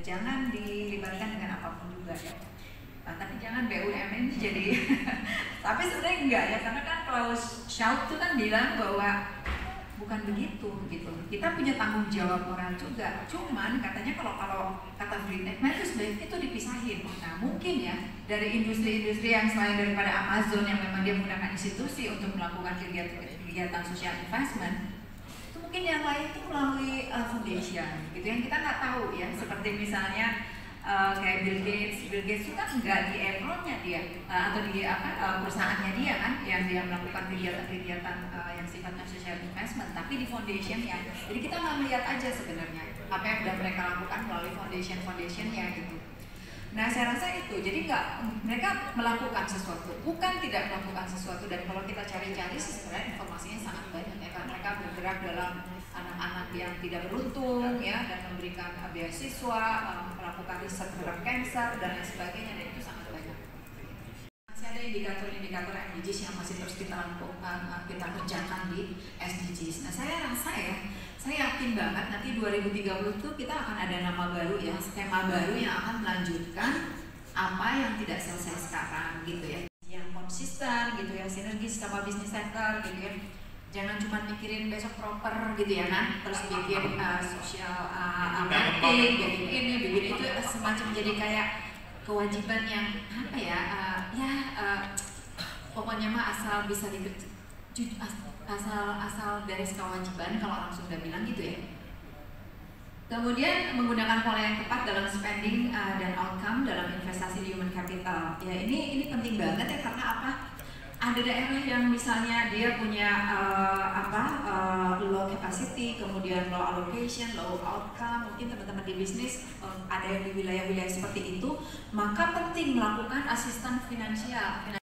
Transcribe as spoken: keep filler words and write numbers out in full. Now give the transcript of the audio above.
jangan dilibatkan dengan apapun juga ya. Nah, tapi jangan B U M N jadi tapi sebenarnya enggak ya, karena kan Klaus Schwab itu kan bilang bahwa bukan begitu gitu. Kita punya tanggung jawab moral juga. Cuman katanya kalau kalau kata Friedman itu sebaiknya itu dipisahin. Nah mungkin ya dari industri-industri yang selain daripada Amazon yang memang dia menggunakan institusi untuk melakukan kegiatan-kegiatan social investment, itu mungkin yang lain itu melalui uh, foundation gitu yang kita nggak tahu ya. Seperti misalnya Uh, kayak Bill Gates, Bill Gates itu kan nggak di Enron-nya dia uh, atau di apa uh, perusahaannya dia kan yang dia melakukan kegiatan-kegiatan uh, yang sifatnya social investment, tapi di foundation-nya. Jadi kita nggak melihat aja sebenarnya apa yang sudah mereka lakukan melalui foundation-foundationnya gitu. Nah saya rasa itu, jadi nggak mereka melakukan sesuatu, bukan tidak melakukan sesuatu. Dan kalau kita cari-cari sebenarnya informasinya sangat banyak ya, karena mereka bergerak dalam anak-anak yang tidak beruntung ya, dan memberikan beasiswa, um, melakukan riset terhadap kanker dan lain sebagainya, dan itu sangat banyak. Masih ada indikator-indikator M D Gs yang masih terus kita lakukan, kita kerjakan di S D Gs. Nah saya rasa ya, saya yakin banget nanti dua ribu tiga puluh itu kita akan ada nama baru ya, skema baru yang akan melanjutkan apa yang tidak selesai sekarang gitu ya, yang konsisten gitu ya, sinergis sama bisnis center gitu ya. Jangan cuma mikirin besok proper gitu ya kan, terus bikin uh, social uh, marketing, bikin ini, bikin itu, semacam jadi kayak kewajiban yang apa ya, uh, ya uh, pokoknya mah asal bisa dikerja, asal asal beres kewajiban kalau orang Sunda bilang gitu ya. Kemudian menggunakan pola yang tepat dalam spending uh, dan outcome dalam investasi di human capital. Ya ini ini penting banget ya, karena apa? Ada daerah yang misalnya dia punya uh, apa uh, low capacity, kemudian low allocation, low outcome, mungkin teman-teman di bisnis um, ada yang di wilayah-wilayah seperti itu, maka penting melakukan asisten finansial.